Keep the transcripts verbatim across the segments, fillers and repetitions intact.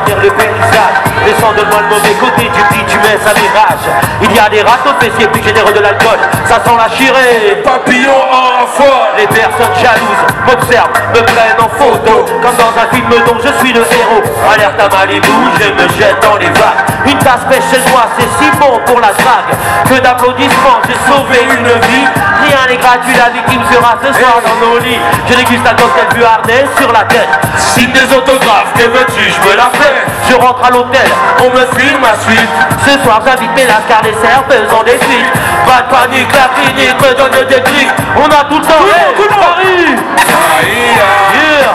retenir le paysage. Descends-moi le mauvais côté du petit, tu mets un mirage. Il y a des rats aux fessiers plus généreux de l'alcool. Ça sent la chirée. Papillon en folle. Les personnes jalouses m'observent, me prennent en photo. Comme dans un film dont je suis le héros. Alerte à Malibu, je me jette dans les vagues. Une tasse pêche chez moi, c'est si bon pour la drague. Que d'applaudissements, j'ai sauvé une vie. Rien n'est gratuit, la victime sera ce soir dans nos lits. Je déguste la cocktail plus harnais sur la tête. Signe des autographes, que veux-tu, je me la fais. Je rentre à l'hôtel, on me filme ma suite. Ce soir j'invite mes lascars, les serveuses en des suites. Pas de panique, la clinique me donne des trucs. On a tout le temps, hey, tout le Paris. Yeah.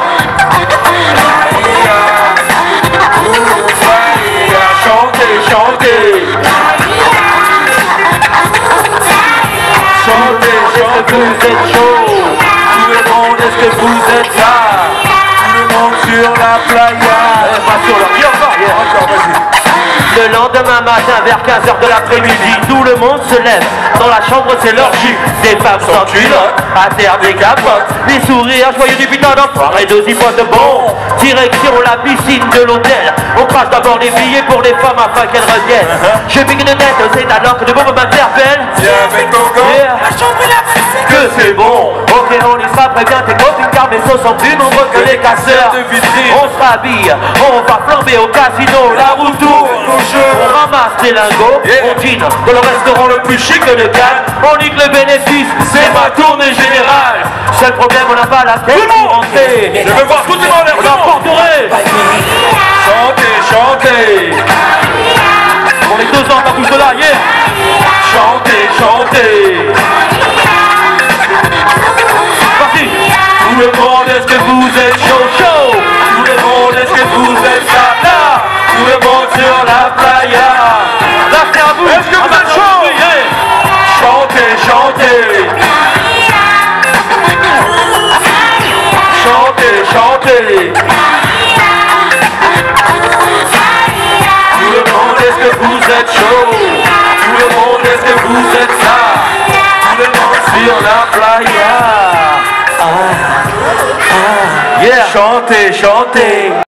Chantez, chantez. Chantez, chantez. Vous êtes chaud. Tout le monde, est-ce que vous êtes là? Tout le monde sur la playa. Eh, pas sur le bien encore, yeah. Encore, vas-y. Le lendemain matin vers quinze heures de l'après-midi, tout le monde se lève. Dans la chambre c'est l'orgie. Des femmes sans culottes, à terre des capotes. Les sourires joyeux du putain d'enfoiré de dix fois de bon. Direction la piscine de l'hôtel. On crache d'abord les billets pour les femmes afin qu'elles reviennent. Je pique une tête, c'est alors que de bombes m'interpellent. Viens avec ton gant. Yeah. La chambre est la piscine. Que c'est bon. Ok, on y sera, préviens tes copines car mes sauces sont plus nombreux que les casseurs. On se rhabille, on va flamber au casino, la roue tourne. On ramasse les lingots, yeah. On dîne dans le restaurant le plus chic de Cannes. On nique le bénéfice, c'est ma tournée générale. Seul problème, on n'a pas la tête pour rentrer. Je veux voir tout le monde, on emporterait. Chantez, chantez. Pour les deux ans, t'as bouge de là, yeah. Chantez, chantez. Parti. Tout le monde, est-ce que vous êtes chaud, chaud? Tout le monde, est-ce que vous êtes là, là? Tout le monde sur la playa. Là, c'est à vous. Est-ce que vous êtes chaud? Yeah. Chantez, chantez. Chantez, chantez. Tout le monde, est-ce que vous êtes chaud? Tout le monde, est-ce que vous êtes là? Tout le monde sur la playa. Ah. Ah. Yeah. Chantez, chantez.